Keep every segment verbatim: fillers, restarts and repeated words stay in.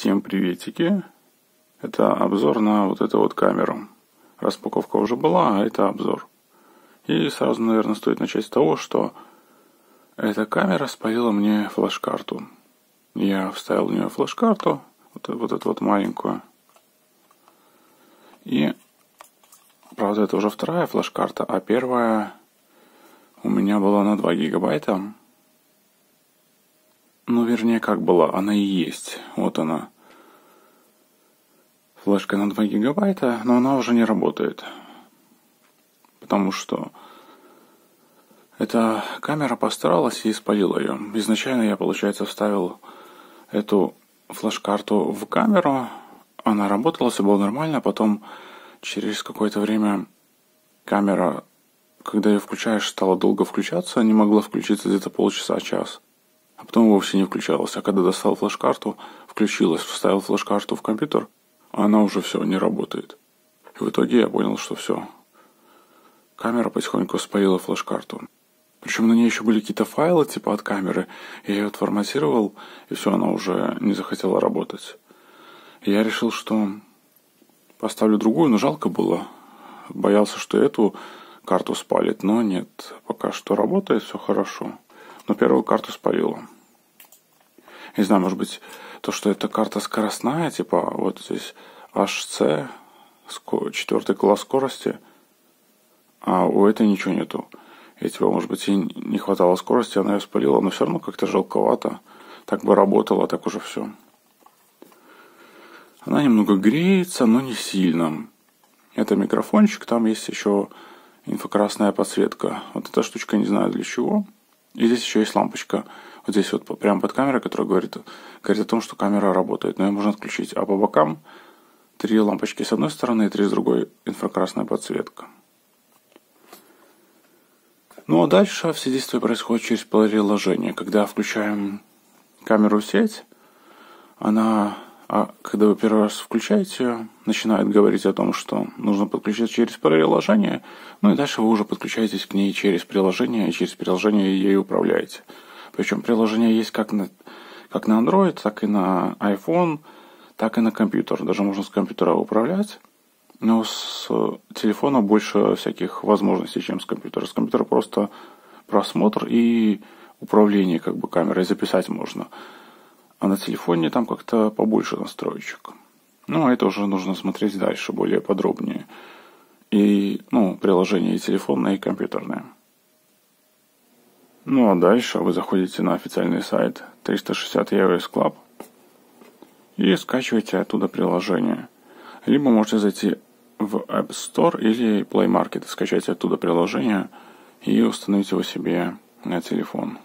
Всем приветики. Это обзор на вот эту вот камеру. Распаковка уже была, а это обзор. И сразу, наверное, стоит начать с того, что эта камера спалила мне флеш-карту. Я вставил в нее флеш-карту, вот, вот эту вот маленькую. И, правда, это уже вторая флеш-карта, а первая у меня была на два гигабайта. Ну, вернее, как была, она и есть. Вот она. Флешка на два гигабайта, но она уже не работает. Потому что эта камера постаралась и спалила ее. Изначально я, получается, вставил эту флеш-карту в камеру. Она работала, все было нормально. Потом через какое-то время камера, когда ее включаешь, стала долго включаться. Не могла включиться где-то полчаса-час. А потом вовсе не включалась. А когда достал флеш-карту, включилась, вставил флеш-карту в компьютер, а она уже все, не работает. И в итоге я понял, что все. Камера потихоньку спалила флеш-карту. Причем на ней еще были какие-то файлы типа от камеры. Я ее отформатировал, и все, она уже не захотела работать. И я решил, что поставлю другую, но жалко было. Боялся, что эту карту спалит, но нет. Пока что работает, все хорошо. Но первую карту спалила. Не знаю, может быть, то, что эта карта скоростная, типа вот здесь эйч си, четвертый класс скорости, а у этой ничего нету. И типа, может быть, ей не хватало скорости, она ее спалила, но все равно как-то жалковато. Так бы работала, так уже все. Она немного греется, но не сильно. Это микрофончик, там есть еще инфракрасная подсветка. Вот эта штучка, не знаю для чего. И здесь еще есть лампочка. Вот здесь вот прямо под камерой, которая говорит, говорит о том, что камера работает. Но ее можно отключить. А по бокам три лампочки с одной стороны и три с другой. Инфракрасная подсветка. Ну а дальше все действия происходят через приложение. Когда включаем камеру в сеть, она, а когда вы первый раз включаете ее, начинает говорить о том, что нужно подключать через приложение. Ну и дальше вы уже подключаетесь к ней через приложение, и через приложение ей управляете. Причем приложение есть как на, как на Android, так и на iPhone, так и на компьютер. Даже можно с компьютера управлять. Но с телефона больше всяких возможностей, чем с компьютера. С компьютера просто просмотр и управление как бы камерой записать можно. А на телефоне там как-то побольше настроечек. Ну, а это уже нужно смотреть дальше, более подробнее. И, ну, приложение и телефонное, и компьютерное. Ну, а дальше вы заходите на официальный сайт триста шестьдесят iOS Club и скачиваете оттуда приложение. Либо можете зайти в App Store или Play Market и скачать оттуда приложение и установить его себе на телефон.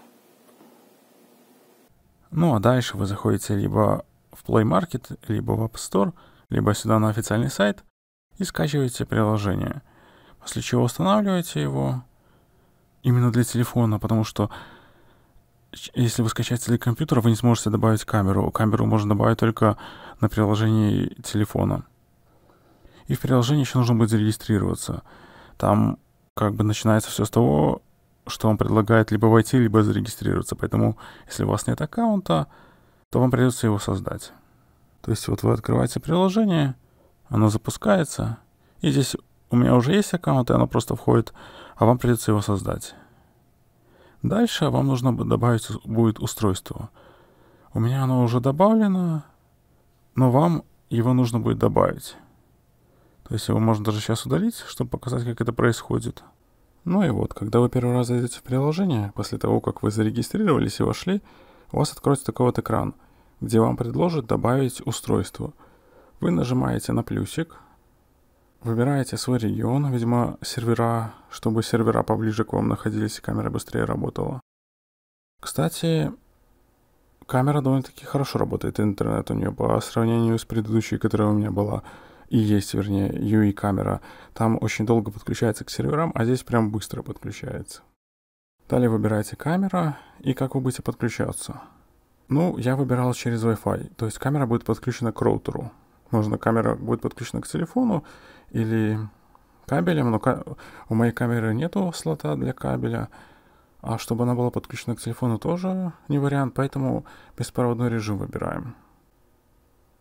Ну, а дальше вы заходите либо в Play Market, либо в App Store, либо сюда на официальный сайт и скачиваете приложение. После чего устанавливаете его именно для телефона, потому что если вы скачаете для компьютера, вы не сможете добавить камеру. Камеру можно добавить только на приложении телефона. И в приложении еще нужно будет зарегистрироваться. Там как бы начинается все с того, что вам предлагает либо войти, либо зарегистрироваться. Поэтому, если у вас нет аккаунта, то вам придется его создать. То есть вот вы открываете приложение, оно запускается, и здесь у меня уже есть аккаунт, и оно просто входит, а вам придется его создать. Дальше вам нужно добавить будет устройство. У меня оно уже добавлено, но вам его нужно будет добавить. То есть его можно даже сейчас удалить, чтобы показать, как это происходит. Ну и вот, когда вы первый раз зайдете в приложение, после того, как вы зарегистрировались и вошли, у вас откроется такой вот экран, где вам предложат добавить устройство. Вы нажимаете на плюсик, выбираете свой регион, видимо, сервера, чтобы сервера поближе к вам находились и камера быстрее работала. Кстати, камера довольно-таки хорошо работает, интернет у нее по сравнению с предыдущей, которая у меня была. И есть, вернее, ю и-камера. Там очень долго подключается к серверам, а здесь прям быстро подключается. Далее выбираете камера и как вы будете подключаться. Ну, я выбирал через Wi-Fi, то есть камера будет подключена к роутеру. Можно камера будет подключена к телефону или кабелем, но ка- у моей камеры нету слота для кабеля. А чтобы она была подключена к телефону тоже не вариант, поэтому беспроводной режим выбираем.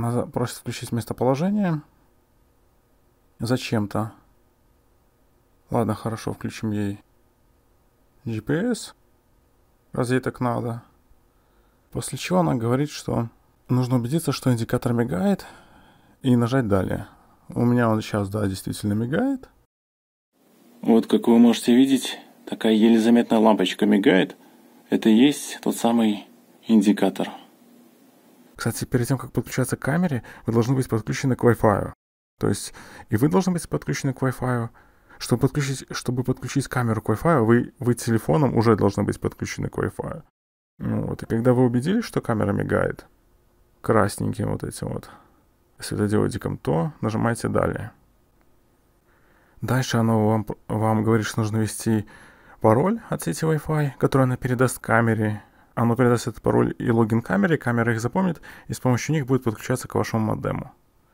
Она просит включить местоположение. Зачем-то. Ладно, хорошо, включим ей джи пи эс. Раз ей так надо. После чего она говорит, что нужно убедиться, что индикатор мигает, и нажать далее. У меня он сейчас, да, действительно мигает. Вот, как вы можете видеть, такая еле заметная лампочка мигает. Это и есть тот самый индикатор. Кстати, перед тем, как подключаться к камере, вы должны быть подключены к Wi-Fi. То есть и вы должны быть подключены к Wi-Fi. Чтобы подключить, чтобы подключить камеру к Wi-Fi, вы, вы телефоном уже должны быть подключены к Wi-Fi. Ну, вот, и когда вы убедились, что камера мигает красненьким вот этим вот светодиодиком, то нажимаете «Далее». Дальше оно вам, вам говорит, что нужно ввести пароль от сети Wi-Fi, который она передаст камере. Оно передаст этот пароль и логин камере, камера их запомнит, и с помощью них будет подключаться к вашему модему.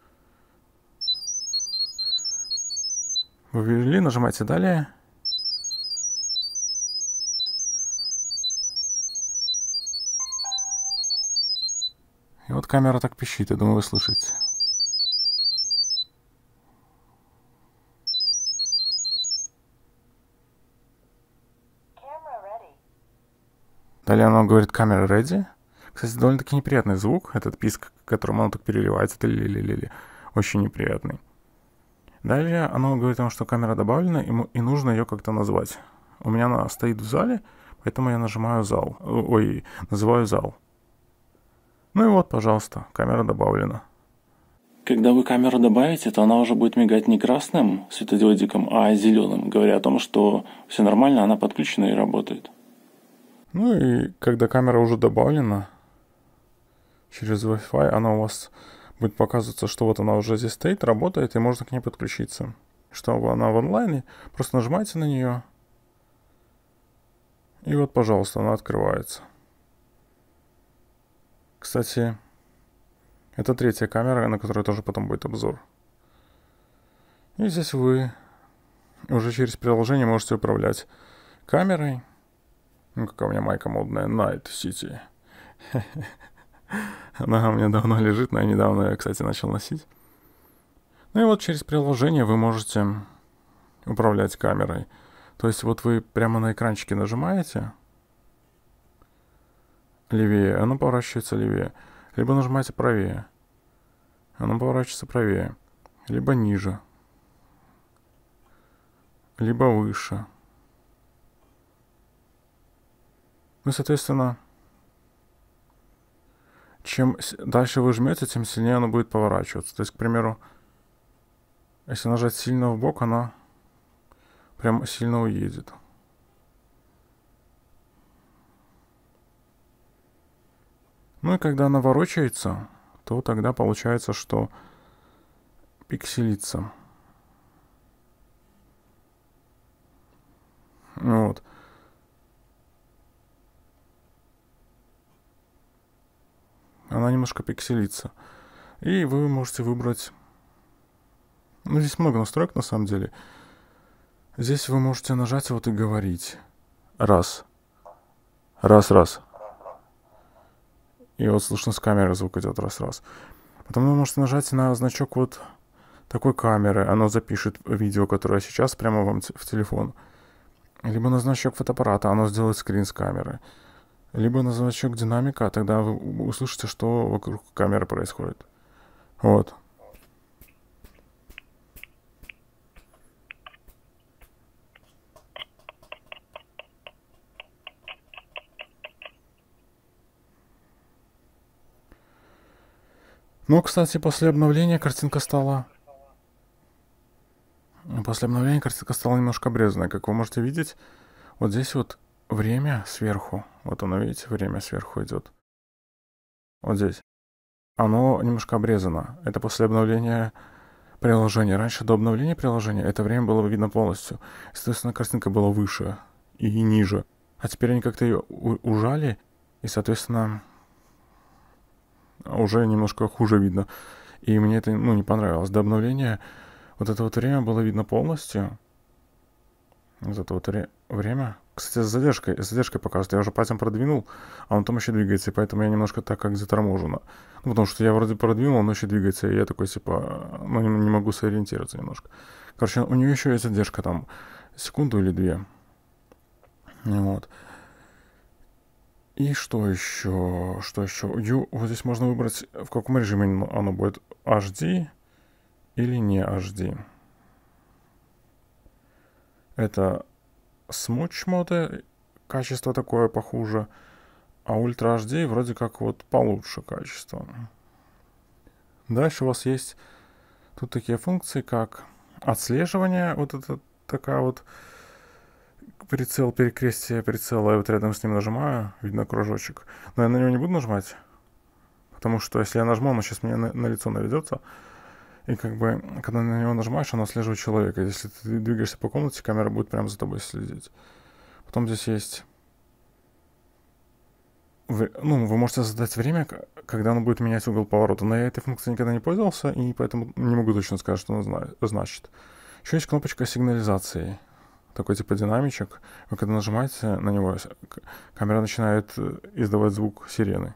Вы ввели, нажимаете «Далее». И вот камера так пищит, я думаю, вы слышите. Далее оно говорит «камера ready». Кстати, довольно-таки неприятный звук, этот писк, которым оно так переливается, это ли-ли-ли-ли, очень неприятный. Далее оно говорит вам, что камера добавлена, и нужно ее как-то назвать. У меня она стоит в зале, поэтому я нажимаю «Зал». Ой, называю «Зал». Ну и вот, пожалуйста, камера добавлена. Когда вы камеру добавите, то она уже будет мигать не красным светодиодиком, а зеленым, говоря о том, что все нормально, она подключена и работает. Ну и когда камера уже добавлена через Wi-Fi, она у вас будет показываться, что вот она уже здесь стоит, работает, и можно к ней подключиться. Чтобы она в онлайне, просто нажимаете на нее, и вот, пожалуйста, она открывается. Кстати, это третья камера, на которой тоже потом будет обзор. И здесь вы уже через приложение можете управлять камерой. Ну, какая у меня майка модная, Night City. Она у меня давно лежит, но я недавно ее, кстати, начал носить. Ну и вот через приложение вы можете управлять камерой. То есть вот вы прямо на экранчике нажимаете левее, оно поворачивается левее. Либо нажимаете правее, оно поворачивается правее. Либо ниже, либо выше. Ну, соответственно, чем дальше вы жмете, тем сильнее оно будет поворачиваться. То есть, к примеру, если нажать сильно в бок, она прям сильно уедет. Ну и когда она ворочается, то тогда получается, что пикселится. Вот. Она немножко пикселится. И вы можете выбрать... Ну, здесь много настроек, на самом деле. Здесь вы можете нажать вот и говорить. Раз. Раз, раз. И вот слышно с камеры звук идет раз-раз. Потом вы можете нажать на значок вот такой камеры. Оно запишет видео, которое сейчас прямо вам в телефон. Либо на значок фотоаппарата. Оно сделает скрин с камеры. Либо на значок динамика. Тогда вы услышите, что вокруг камеры происходит. Вот. Ну, кстати, после обновления картинка стала... После обновления картинка стала немножко обрезанная. Как вы можете видеть, вот здесь вот время сверху. Вот оно, видите, время сверху идет. Вот здесь. Оно немножко обрезано. Это после обновления приложения. Раньше до обновления приложения это время было видно полностью. Соответственно, картинка была выше и ниже. А теперь они как-то ее ужали. И, соответственно... уже немножко хуже видно. И мне это, ну, не понравилось. До обновления вот это вот время было видно полностью. Вот это вот ре- время. Кстати, с задержкой, с задержкой показывает. Я уже пальцем продвинул, а он там еще двигается, и поэтому я немножко так как заторможено. Ну, потому что я вроде продвинул, он еще двигается, и я такой, типа, ну, не, не могу сориентироваться немножко. Короче, у нее еще есть задержка там секунду или две. Вот. И что еще? Что еще? U, вот здесь можно выбрать, в каком режиме оно будет, эйч ди или не эйч ди. Это смуч моды, качество такое похуже, а Ультра эйч ди вроде как вот получше качество. Дальше у вас есть тут такие функции, как отслеживание, вот это такая вот прицел, перекрестие прицела, я вот рядом с ним нажимаю, видно кружочек. Но я на него не буду нажимать, потому что если я нажму, оно сейчас мне на, на лицо наведется. И как бы, когда на него нажимаешь, оно отслеживает человека. Если ты двигаешься по комнате, камера будет прямо за тобой следить. Потом здесь есть... Вы, ну, вы можете задать время, когда оно будет менять угол поворота. Но я этой функцией никогда не пользовался, и поэтому не могу точно сказать, что она значит. Еще есть кнопочка сигнализации. Такой типа динамичек. Вы когда нажимаете на него, камера начинает издавать звук сирены.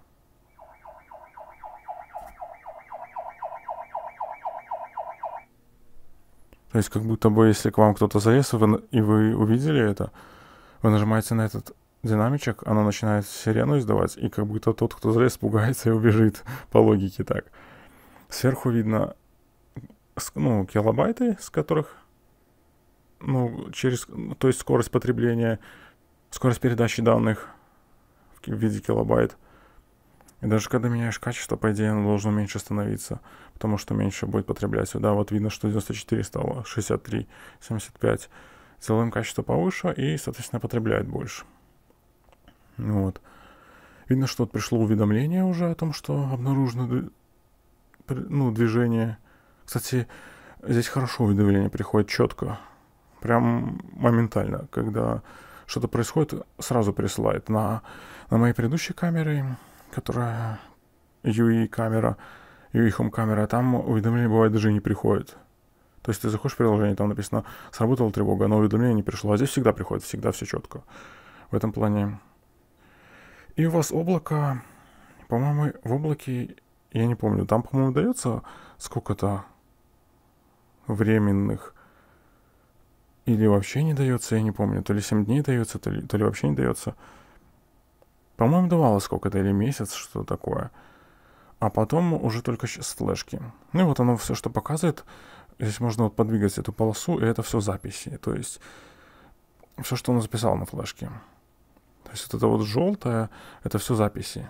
То есть как будто бы, если к вам кто-то залез, и вы увидели это, вы нажимаете на этот динамичек, оно начинает сирену издавать, и как будто тот, кто залез, пугается и убежит, по логике так. Сверху видно, ну, килобайты, с которых, ну, через, то есть скорость потребления, скорость передачи данных в виде килобайт. И даже когда меняешь качество, по идее, оно должно меньше становиться, потому что меньше будет потреблять сюда. Вот видно, что девяносто четыре стало шестьдесят три, семьдесят пять. Делаем качество повыше и, соответственно, потребляет больше. Вот. Видно, что вот пришло уведомление уже о том, что обнаружено, ну, движение. Кстати, здесь хорошо уведомление приходит четко. Прям моментально. Когда что-то происходит, сразу присылает. На, на моей предыдущей камере, которая ю и камера, ю и Home камера, там уведомления бывает даже и не приходит. То есть ты заходишь в приложение, там написано «сработала тревога», но уведомление не пришло. А здесь всегда приходит, всегда все четко. В этом плане. И у вас облако, по-моему, в облаке, я не помню, там, по-моему, дается сколько-то временных, или вообще не дается, я не помню, то ли семь дней дается, то ли, то ли вообще не дается. По-моему, давало сколько-то, или месяц, что такое. А потом уже только с флешки. Ну и вот оно все, что показывает. Здесь можно вот подвигать эту полосу, и это все записи. То есть все, что он записал на флешке. То есть вот это вот желтое, это все записи.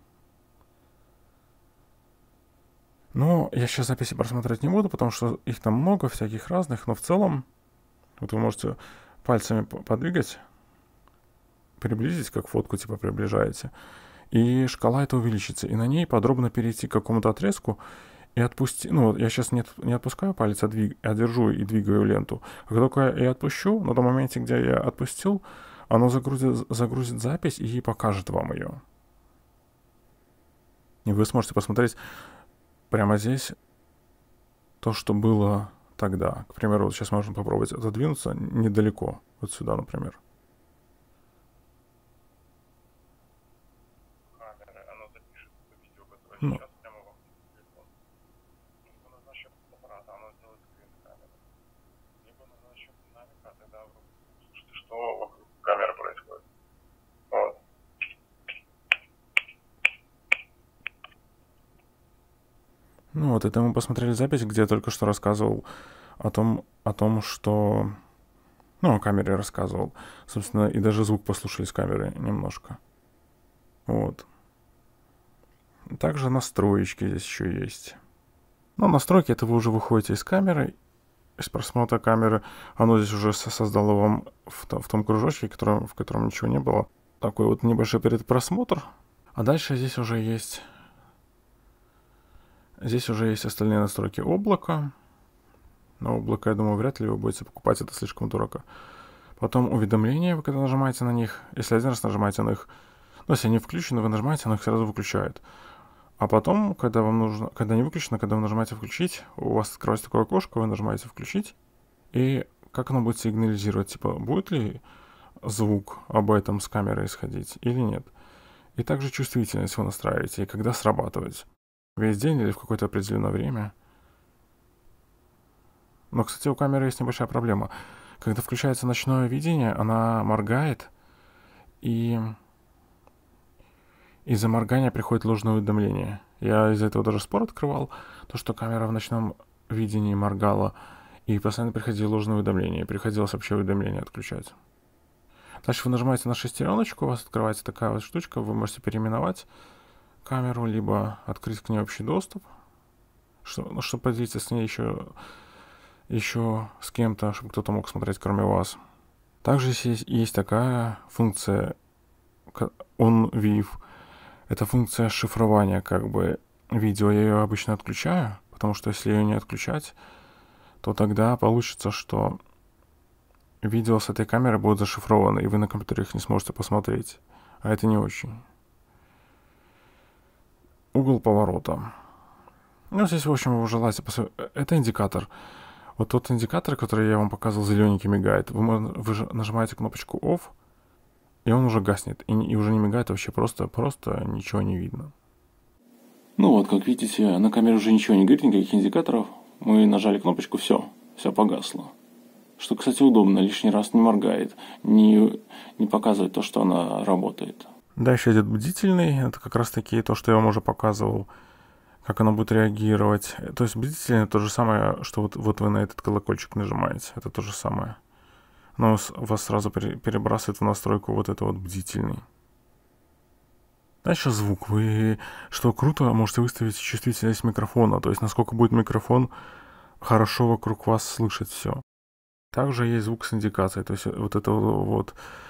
Но я сейчас записи просмотреть не буду, потому что их там много, всяких разных. Но в целом, вот вы можете пальцами подвигать, приблизить, как фотку типа приближаете. И шкала это увеличится. И на ней подробно перейти к какому-то отрезку и отпусти. Ну, я сейчас не, не отпускаю палец, а, двиг, а держу и двигаю ленту. Как только я отпущу, на том моменте, где я отпустил, оно загрузит, загрузит запись и покажет вам ее. И вы сможете посмотреть прямо здесь то, что было тогда. К примеру, вот сейчас можно попробовать отодвинуться недалеко. Вот сюда, например. Ну, что вокруг камеры происходит. Вот. Ну вот, это мы посмотрели запись, где я только что рассказывал о том, о том, что... Ну, о камере рассказывал. Собственно, и даже звук послушали с камеры немножко. Вот. Также настроечки здесь еще есть. Но настройки, это вы уже выходите из камеры, из просмотра камеры. Оно здесь уже создало вам в, в том кружочке, который, в котором ничего не было. Такой вот небольшой предпросмотр. А дальше здесь уже есть... Здесь уже есть остальные настройки облака. Но облако, я думаю, вряд ли вы будете покупать, это слишком дорого. Потом уведомления, вы когда нажимаете на них. Если один раз нажимаете на них, ну, если они включены, вы нажимаете, оно их сразу выключает. А потом, когда вам нужно, когда не выключено, когда вы нажимаете «включить», у вас открывается такое окошко, вы нажимаете «включить», и как оно будет сигнализировать, типа, будет ли звук об этом с камеры исходить или нет. И также чувствительность вы настраиваете, и когда срабатывать. весь день или в какое-то определенное время. Но, кстати, у камеры есть небольшая проблема. Когда включается ночное видение, она моргает, и из-за моргания приходит ложное уведомление. Я из-за этого даже спор открывал, то, что камера в ночном видении моргала, и постоянно приходило ложное уведомление, и приходилось вообще уведомление отключать. Дальше вы нажимаете на шестереночку, у вас открывается такая вот штучка, вы можете переименовать камеру, либо открыть к ней общий доступ, что, ну, чтобы поделиться с ней еще, еще с кем-то, чтобы кто-то мог смотреть, кроме вас. Также есть, есть такая функция OnVIF. Это функция шифрования как бы видео. Я ее обычно отключаю, потому что если ее не отключать, то тогда получится, что видео с этой камеры будут зашифрованы, и вы на компьютере их не сможете посмотреть. А это не очень. Угол поворота. Ну, здесь, в общем, вы желаете посмотреть. Это индикатор. Вот тот индикатор, который я вам показывал, зелененький мигает. Вы, вы нажимаете кнопочку Off, и он уже гаснет. И, и уже не мигает вообще, просто, просто ничего не видно. Ну вот, как видите, на камере уже ничего не горит, никаких индикаторов. Мы нажали кнопочку, все, все погасло. Что, кстати, удобно, лишний раз не моргает, не, не показывает то, что она работает. Дальше идет бдительный, это как раз таки то, что я вам уже показывал, как оно будет реагировать. То есть бдительный то же самое, что вот, вот вы на этот колокольчик нажимаете, это то же самое. Но вас сразу перебрасывает в настройку вот это вот бдительный. Дальше звук. Вы, что круто, можете выставить чувствительность микрофона, то есть насколько будет микрофон хорошо вокруг вас слышать все. Также есть звук с индикацией, то есть вот это вот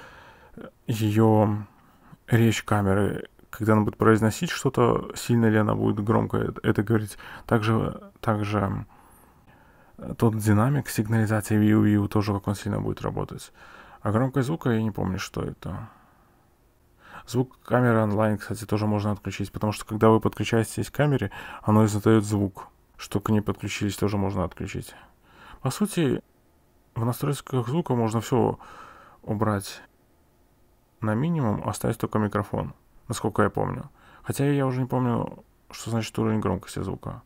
ее речь камеры, когда она будет произносить что-то, сильно ли она будет громко это говорить. Также, также тот динамик сигнализации View-View тоже, как он сильно будет работать. А громкость звука я не помню, что это. Звук камеры онлайн, кстати, тоже можно отключить, потому что когда вы подключаетесь к камере, оно издает звук. Что к ней подключились, тоже можно отключить. По сути, в настройках звука можно все убрать на минимум, оставить только микрофон, насколько я помню. Хотя я уже не помню, что значит уровень громкости звука.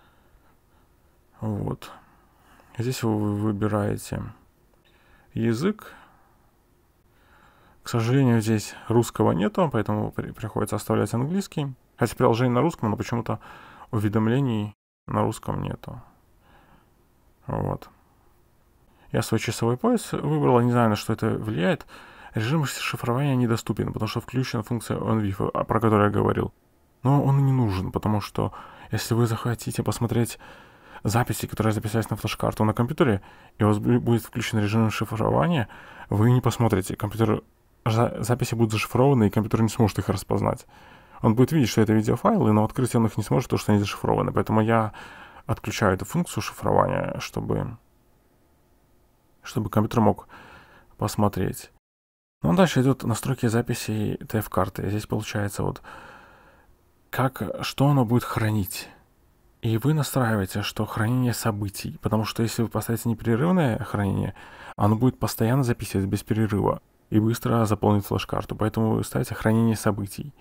Вот. Здесь вы выбираете язык. К сожалению, здесь русского нету, поэтому приходится оставлять английский. Хотя приложение на русском, но почему-то уведомлений на русском нету. Вот. Я свой часовой пояс выбрал, не знаю, на что это влияет. Режим шифрования недоступен, потому что включена функция OnVIF, про которую я говорил. Но он не нужен, потому что если вы захотите посмотреть записи, которые записались на флеш-карту на компьютере, и у вас будет включен режим шифрования, вы не посмотрите. Компьютер, записи будут зашифрованы, и компьютер не сможет их распознать. Он будет видеть, что это видеофайлы, но открыть он их не сможет, потому что они зашифрованы. Поэтому я отключаю эту функцию шифрования, чтобы, чтобы компьютер мог посмотреть. Ну, а дальше идут настройки записи ти эф-карты. Здесь получается вот, как, что оно будет хранить. И вы настраиваете, что хранение событий, потому что если вы поставите непрерывное хранение, оно будет постоянно записывать без перерыва и быстро заполнит флеш-карту. Поэтому вы ставите хранение событий.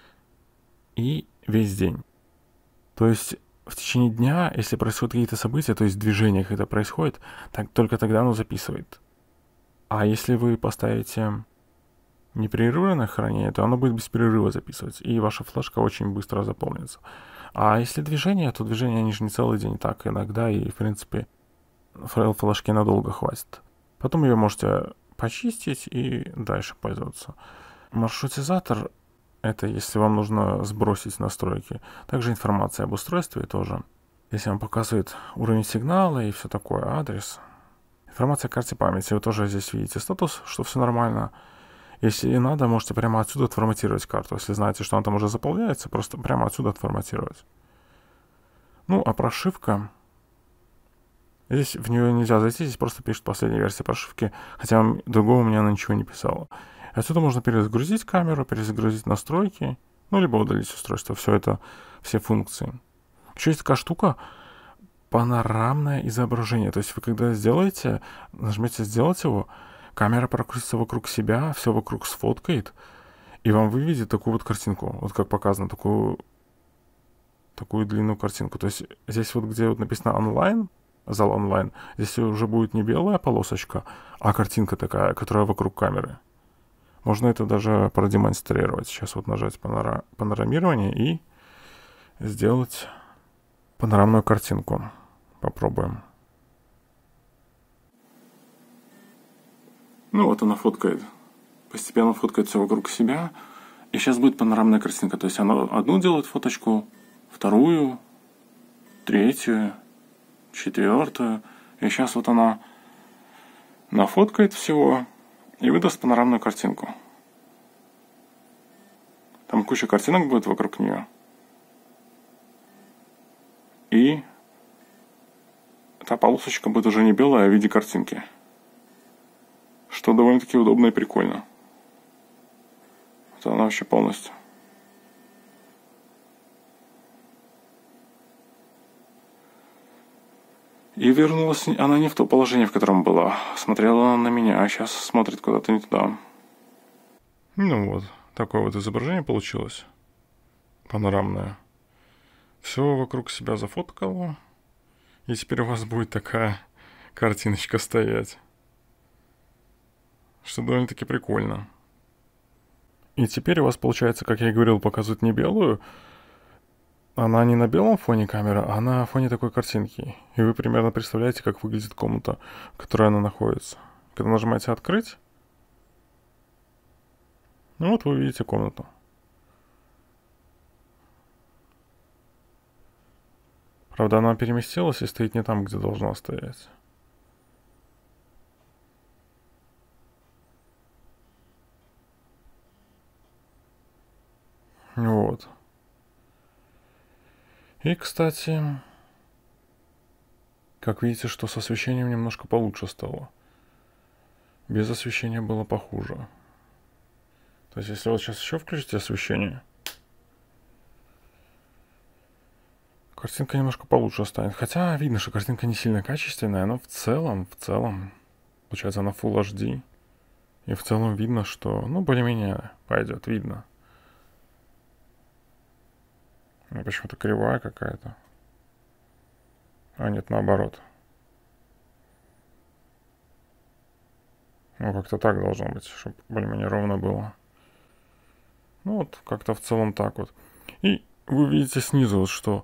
И весь день. То есть в течение дня, если происходят какие-то события, то есть движение, когда происходит, так, только тогда оно записывает. А если вы поставите непрерывное хранение, то оно будет без перерыва записывать, и ваша флешка очень быстро заполнится. А если движение, то движение они же не целый день, так иногда, и в принципе флешки надолго хватит. Потом ее можете почистить и дальше пользоваться. Маршрутизатор — это если вам нужно сбросить настройки. Также информация об устройстве тоже. Если вам показывает уровень сигнала и все такое, адрес. Информация о карте памяти. Вы тоже здесь видите статус, что все нормально. Если надо, можете прямо отсюда отформатировать карту. Если знаете, что она там уже заполняется, просто прямо отсюда отформатировать. Ну, а прошивка... Здесь в нее нельзя зайти, здесь просто пишет последняя версия прошивки, хотя другого у меня она ничего не писала. Отсюда можно перезагрузить камеру, перезагрузить настройки, ну, либо удалить устройство. Все это, все функции. Еще есть такая штука, панорамное изображение. То есть вы когда сделаете, нажмете «Сделать» его, камера прокрутится вокруг себя, все вокруг сфоткает, и вам выведет такую вот картинку, вот как показано, такую такую длинную картинку. То есть здесь вот, где вот написано онлайн, зал онлайн, здесь уже будет не белая полосочка, а картинка такая, которая вокруг камеры. Можно это даже продемонстрировать. Сейчас вот нажать панора... панорамирование и сделать панорамную картинку. Попробуем. Ну вот она фоткает. Постепенно фоткает все вокруг себя. И сейчас будет панорамная картинка. То есть она одну делает фоточку, вторую, третью, четвертую. И сейчас вот она нафоткает всего и выдаст панорамную картинку. Там куча картинок будет вокруг нее. И эта полосочка будет уже не белая, а в виде картинки. Что довольно-таки удобно и прикольно. Это она вообще полностью. И вернулась она не в то положение, в котором была. Смотрела она на меня, а сейчас смотрит куда-то не туда. Ну вот, такое вот изображение получилось. Панорамное. Все вокруг себя зафоткало. И теперь у вас будет такая картиночка стоять. Что довольно-таки прикольно. И теперь у вас получается, как я и говорил, показывает не белую. Она не на белом фоне камеры, а на фоне такой картинки. И вы примерно представляете, как выглядит комната, в которой она находится. Когда нажимаете «Открыть», ну вот вы видите комнату. Правда, она переместилась и стоит не там, где должна стоять. Вот. И, кстати, как видите, что с освещением немножко получше стало. Без освещения было похуже. То есть, если вот сейчас еще включите освещение, картинка немножко получше станет. Хотя видно, что картинка не сильно качественная, но в целом, в целом, получается, она Full эйч ди. И в целом видно, что, ну, более-менее пойдет, видно. Ну, почему-то кривая какая-то. А нет, наоборот. Ну, как-то так должно быть, чтобы более-менее ровно было. Ну, вот как-то в целом так вот. И вы видите снизу, вот что...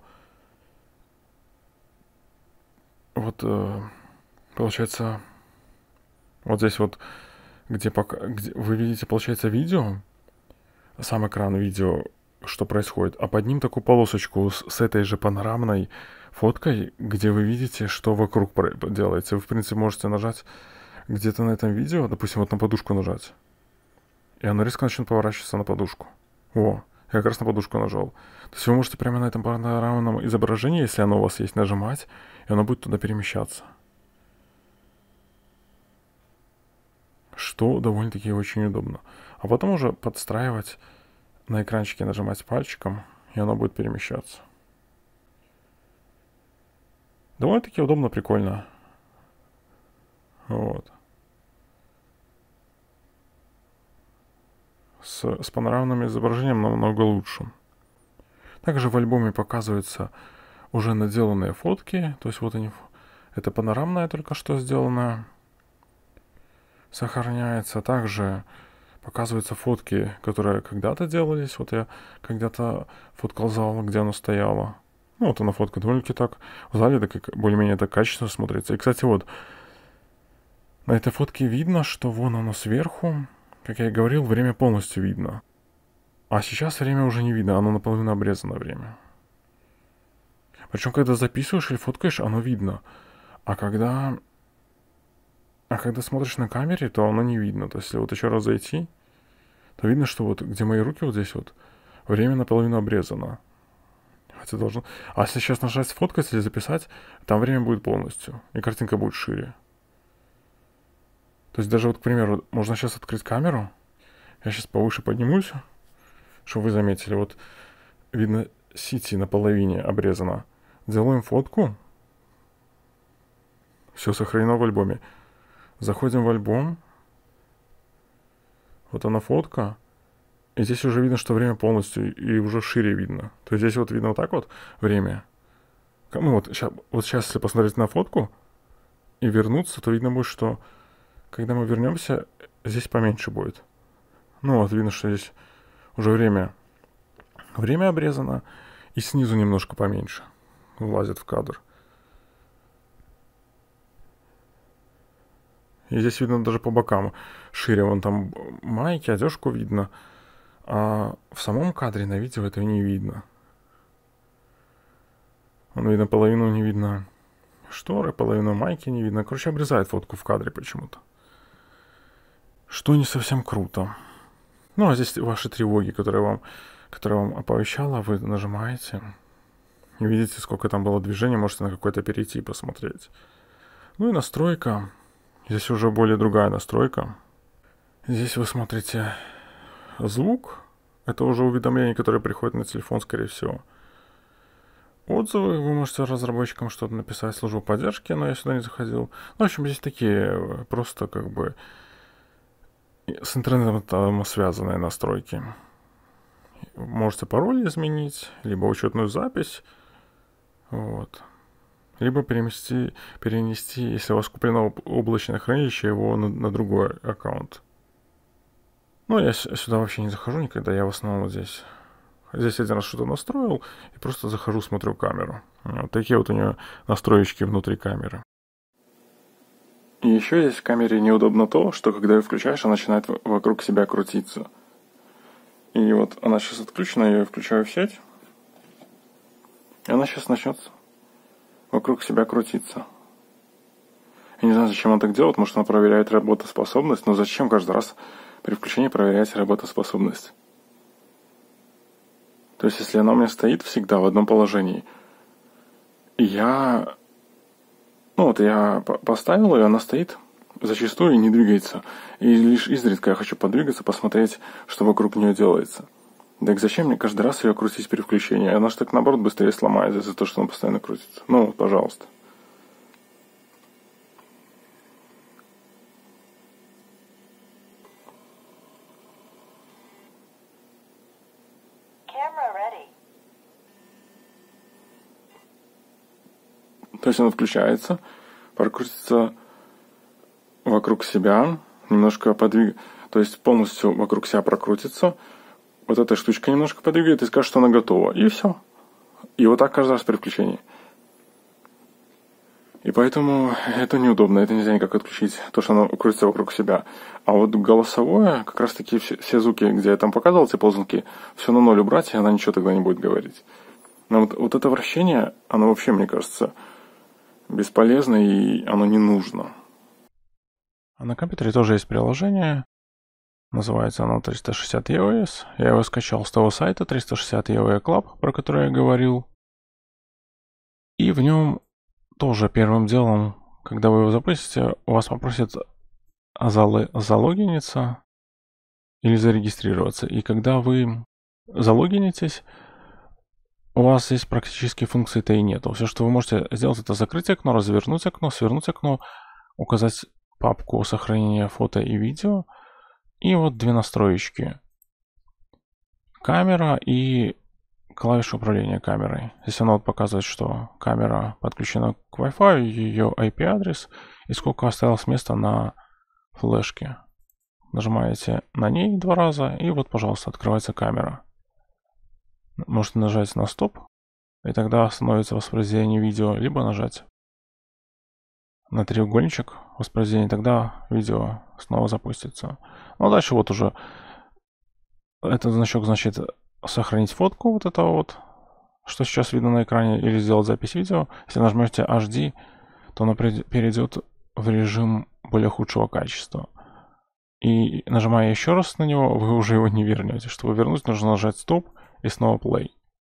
Вот, э, получается... Вот здесь вот, где, пока, где вы видите, получается, видео, сам экран видео, что происходит, а под ним такую полосочку с, с этой же панорамной фоткой, где вы видите, что вокруг делается. Вы, в принципе, можете нажать где-то на этом видео, допустим, вот на подушку нажать, и оно резко начнет поворачиваться на подушку. О, я как раз на подушку нажал. То есть вы можете прямо на этом панорамном изображении, если оно у вас есть, нажимать, и оно будет туда перемещаться. Что довольно-таки очень удобно. А потом уже подстраивать на экранчике, нажимать пальчиком, и оно будет перемещаться. Довольно-таки удобно, прикольно. Вот. С, с панорамным изображением намного лучше. Также в альбоме показываются уже наделанные фотки. То есть вот они. Это панорамная только что сделанная. Сохраняется. Также показываются фотки, которые когда-то делались. Вот я когда-то фоткал зал, где оно стояло. Ну, вот она фотка довольно-таки так. В зале так более-менее так качественно смотрится. И, кстати, вот на этой фотке видно, что вон оно сверху. Как я и говорил, время полностью видно. А сейчас время уже не видно, оно наполовину обрезано время. Причем, когда записываешь или фоткаешь, оно видно. А когда... А когда смотришь на камере, то оно не видно. То есть, если вот еще раз зайти, то видно, что вот где мои руки, вот здесь вот, время наполовину обрезано. Хотя должно... А если сейчас нажать сфоткать или записать, там время будет полностью. И картинка будет шире. То есть даже вот, к примеру, можно сейчас открыть камеру. Я сейчас повыше поднимусь, чтобы вы заметили. Вот видно, сити наполовине обрезано. Делаем фотку. Все сохранено в альбоме. Заходим в альбом. Вот она фотка. И здесь уже видно, что время полностью, и уже шире видно. То есть здесь вот видно вот так вот время. Ну вот сейчас, вот сейчас, если посмотреть на фотку и вернуться, то видно будет, что когда мы вернемся, здесь поменьше будет. Ну вот видно, что здесь уже время, время обрезано, и снизу немножко поменьше влазит в кадр. И здесь видно даже по бокам шире, вон там майки, одежку видно, а в самом кадре на видео этого не видно. Вон видно половину, не видно шторы, половину майки не видно. Короче, обрезает фотку в кадре почему-то. Что не совсем круто. Ну, а здесь ваши тревоги, которые вам, которые вам оповещала, вы нажимаете. И видите, сколько там было движения, можете на какое-то перейти и посмотреть. Ну и настройка. Здесь уже более другая настройка. Здесь вы смотрите звук. Это уже уведомления, которые приходят на телефон, скорее всего. Отзывы. Вы можете разработчикам что-то написать, службу поддержки, но я сюда не заходил. Ну, в общем, здесь такие просто как бы с интернетом связанные настройки. Можете пароль изменить, либо учетную запись. Вот. Либо перенести, перенести, если у вас куплено облачное хранилище, его на, на другой аккаунт. Ну, я сюда вообще не захожу никогда, я в основном вот здесь. Здесь один раз что-то настроил, и просто захожу, смотрю камеру. Вот такие вот у нее настроечки внутри камеры. И еще здесь в камере неудобно то, что когда ее включаешь, она начинает вокруг себя крутиться. И вот она сейчас отключена, я ее включаю в сеть. И она сейчас начнет вокруг себя крутиться. Я не знаю, зачем она так делает, может она проверяет работоспособность, но зачем каждый раз при включении проверять работоспособность? То есть, если она у меня стоит всегда в одном положении, и я... Ну вот я поставил ее, она стоит зачастую и не двигается. И лишь изредка я хочу подвигаться, посмотреть, что вокруг нее делается. Так зачем мне каждый раз ее крутить при включении? Она же так, наоборот, быстрее сломается из-за того, что она постоянно крутится. Ну, вот, пожалуйста. То есть он включается, прокрутится вокруг себя, немножко подвиг... То есть полностью вокруг себя прокрутится. Вот эта штучка немножко подвигает и скажет, что она готова. И все. И вот так каждый раз при включении. И поэтому это неудобно, это нельзя никак отключить, то, что оно крутится вокруг себя. А вот голосовое, как раз таки все, все звуки, где я там показывал, эти ползунки, все на ноль убрать, и она ничего тогда не будет говорить. Но вот, вот это вращение, оно вообще, мне кажется, бесполезно, и оно не нужно. А на компьютере тоже есть приложение. Называется оно триста шестьдесят и о эс. Я его скачал с того сайта триста шестьдесят и о эс Club, про который я говорил. И в нем тоже первым делом, когда вы его запустите, у вас попросят залогиниться или зарегистрироваться. И когда вы залогинитесь, у вас здесь практически функции-то и нету. Все, что вы можете сделать, это закрыть окно, развернуть окно, свернуть окно, указать папку сохранения фото и видео. И вот две настроечки. Камера и клавиша управления камерой. Здесь она вот показывает, что камера подключена к Wi-Fi, ее ай пи-адрес и сколько осталось места на флешке. Нажимаете на ней два раза, и вот, пожалуйста, открывается камера. Можете нажать на стоп, и тогда остановится воспроизведение видео, либо нажать на треугольничек воспроизведения, тогда видео снова запустится. Ну а дальше вот уже этот значок значит сохранить фотку вот этого вот, что сейчас видно на экране, или сделать запись видео. Если нажмете эйч ди, то оно перейдет в режим более худшего качества. И нажимая еще раз на него, вы уже его не вернете. Чтобы вернуть, нужно нажать стоп и снова play.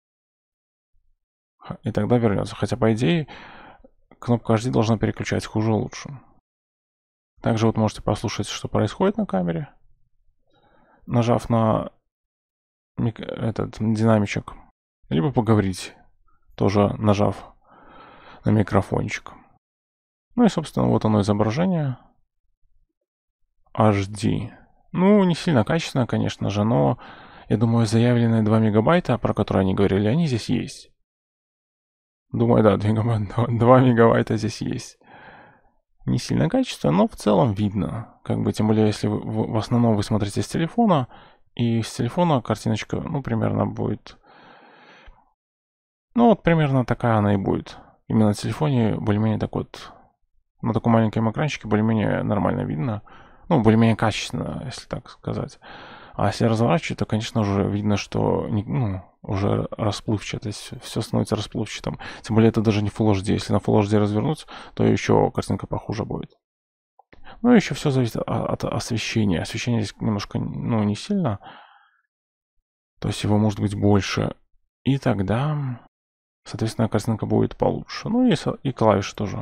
И тогда вернется. Хотя, по идее, кнопка эйч ди должна переключать хуже лучше. Также вот можете послушать, что происходит на камере, нажав на этот динамичек, либо поговорить, тоже нажав на микрофончик. Ну и, собственно, вот оно изображение эйч ди. Ну, не сильно качественное, конечно же, но Я думаю, заявленные два мегабайта, про которые они говорили, они здесь есть. Думаю, да, два мегабайта здесь есть. Не сильно качественно, но в целом видно. Как бы, тем более, если вы, в, в основном вы смотрите с телефона, и с телефона картиночка, ну, примерно будет... Ну, вот примерно такая она и будет. Именно на телефоне более-менее так вот... На таком маленьком экранчике более-менее нормально видно. Ну, более-менее качественно, если так сказать. А если разворачивать, то, конечно, уже видно, что ну, уже расплывчатость, все становится расплывчатым. Тем более это даже не Full эйч ди. Если на Full эйч ди развернуть, то еще картинка похуже будет. Ну, еще все зависит от освещения. Освещение здесь немножко, ну, не сильно. То есть его может быть больше. И тогда, соответственно, картинка будет получше. Ну, и, и клавиши тоже.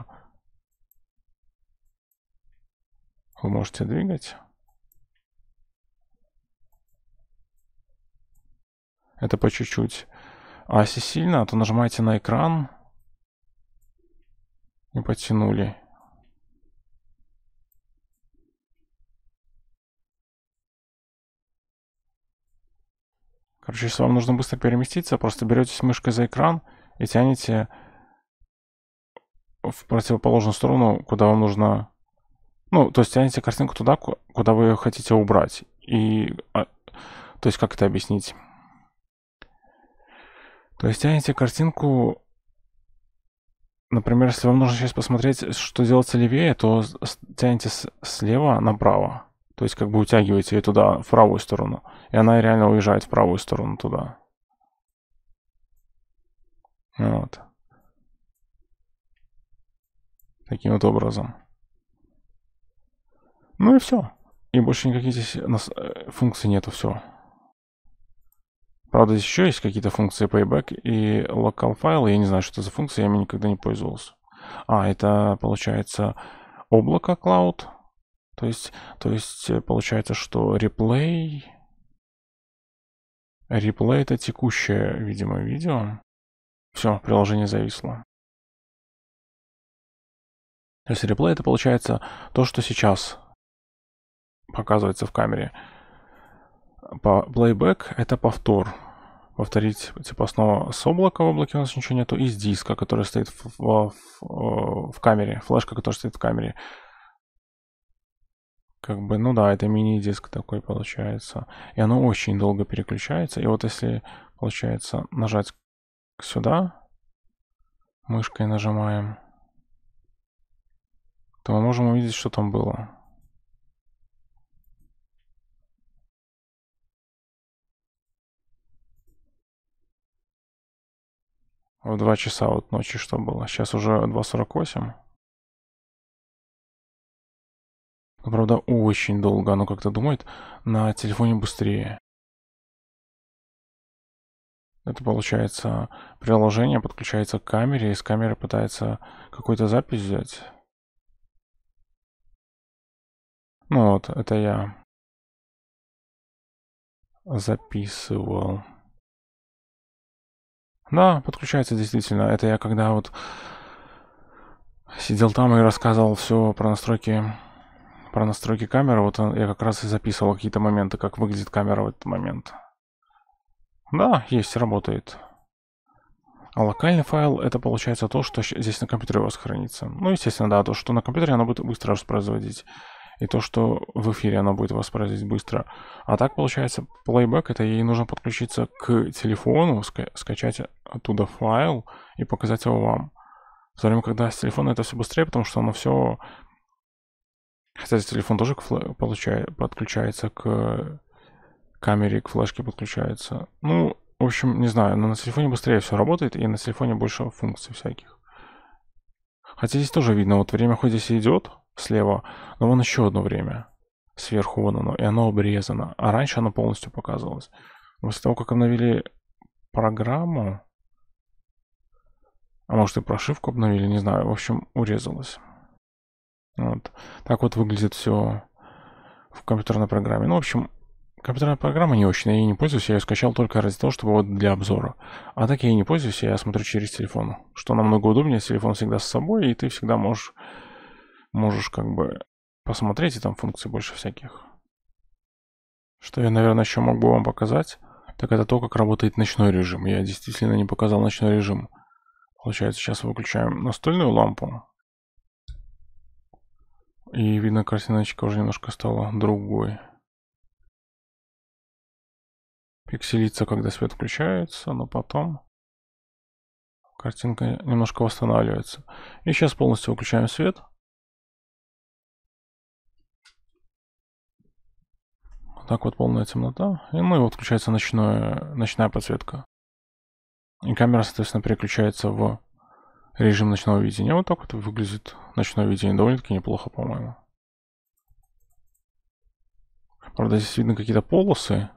Вы можете двигать. Это по чуть-чуть. А если сильно, то нажимаете на экран и подтянули. Короче, если вам нужно быстро переместиться, просто беретесь мышкой за экран и тянете в противоположную сторону, куда вам нужно... Ну, то есть тянете картинку туда, куда вы ее хотите убрать. И... То есть, как это объяснить? То есть тянете картинку... Например, если вам нужно сейчас посмотреть, что делается левее, то тянете слева направо. То есть как бы утягиваете ее туда, в правую сторону. И она реально уезжает в правую сторону туда. Вот. Таким вот образом. Ну и все. И больше никаких здесь функций нету, все. Правда, здесь еще есть какие-то функции Payback и Local File. Я не знаю, что это за функции, я ими никогда не пользовался. А, это получается облако Cloud. То есть, то есть получается, что реплей... Реплей это текущее, видимо, видео. Все, приложение зависло. То есть реплей это получается то, что сейчас показывается в камере. Playback это повтор. Повторить, типа, снова с облака, в облаке у нас ничего нету, и с диска, который стоит в, в, в, в камере, флешка, которая стоит в камере. Как бы, ну да, это мини-диск такой получается. И оно очень долго переключается. И вот если, получается, нажать сюда, мышкой нажимаем, то мы можем увидеть, что там было. В два часа вот ночи что было. Сейчас уже два сорок восемь. Но, правда, очень долго оно как-то думает. На телефоне быстрее. Это получается, приложение подключается к камере, и с камеры пытается какую-то запись взять. Ну вот, это я записывал. Да, подключается действительно. Это я когда вот сидел там и рассказывал все про настройки, про настройки камеры. Вот я как раз и записывал какие-то моменты, как выглядит камера в этот момент. Да, есть, работает. А локальный файл это получается то, что здесь на компьютере у вас хранится. Ну, естественно, да, то, что на компьютере оно будет быстро воспроизводить. И то, что в эфире оно будет воспроизводить быстро. А так получается, Playback это ей нужно подключиться к телефону, ска- скачать оттуда файл и показать его вам. В то время, когда с телефона это все быстрее, потому что оно все... Хотя телефон тоже получает, подключается к камере, к флешке подключается. Ну, в общем, не знаю, но на телефоне быстрее все работает, и на телефоне больше функций всяких. Хотя здесь тоже видно, вот время хоть здесь идет слева, но вон еще одно время. Сверху вон оно, и оно обрезано. А раньше оно полностью показывалось. После того, как обновили программу, а может и прошивку обновили, не знаю, в общем, урезалось. Вот. Так вот выглядит все в компьютерной программе. Ну, в общем, компьютерная программа не очень, я ей не пользуюсь, я ее скачал только ради того, чтобы вот для обзора. А так я ей не пользуюсь, я смотрю через телефон. Что намного удобнее, телефон всегда с собой, и ты всегда можешь, можешь как бы посмотреть, и там функций больше всяких. Что я, наверное, еще мог бы вам показать. Так это то, как работает ночной режим. Я действительно не показал ночной режим. Получается, сейчас выключаем настольную лампу. И видно, картиночка уже немножко стала другой. Пикселится, когда свет включается, но потом картинка немножко восстанавливается. И сейчас полностью выключаем свет. Вот так вот полная темнота. И, ну и вот включается ночное, ночная подсветка. И камера, соответственно, переключается в режим ночного видения. Вот так вот выглядит ночное видение. Довольно-таки неплохо, по-моему. Правда, здесь видно какие-то полосы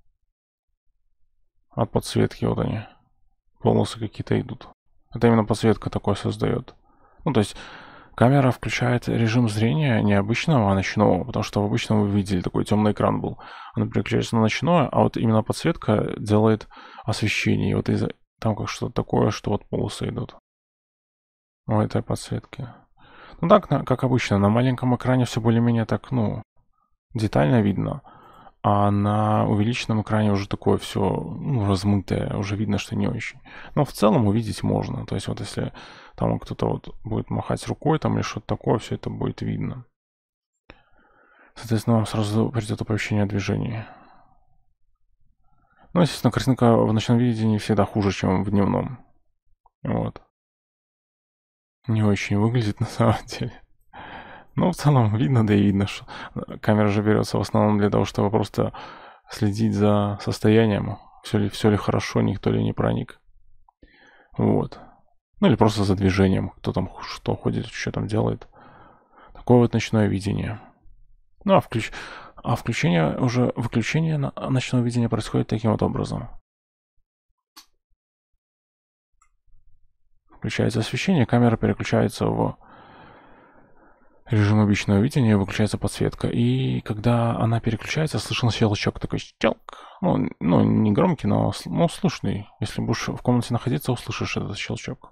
от подсветки. Вот они. Полосы какие-то идут. Это именно подсветка такое создает. Ну, то есть камера включает режим зрения не обычного, а ночного, потому что в обычном вы видели, такой темный экран был. Она переключается на ночное, а вот именно подсветка делает освещение. И вот из там как что-то такое, что вот полосы идут у этой подсветки. Ну так, как обычно, на маленьком экране все более-менее так, ну, детально видно. А на увеличенном экране уже такое все, ну, размытое, уже видно, что не очень. Но в целом увидеть можно. То есть вот если там кто-то вот будет махать рукой там или что-то такое, все это будет видно. Соответственно, вам сразу придет оповещение о движении. Ну, естественно, картинка в ночном видении всегда хуже, чем в дневном. Вот. Не очень выглядит на самом деле. Но в целом видно, да и видно, что камера же берется в основном для того, чтобы просто следить за состоянием, все ли, все ли хорошо, никто ли не проник. Вот. Ну или просто за движением, кто там что ходит, что там делает. Такое вот ночное видение. Ну а, включ... а включение уже, выключение ночного видения происходит таким вот образом. Включается освещение, камера переключается в режим обычного видения, выключается подсветка. И когда она переключается, слышен щелчок такой щелк. Ну, ну не громкий, но ну, слышный. Если будешь в комнате находиться, услышишь этот щелчок.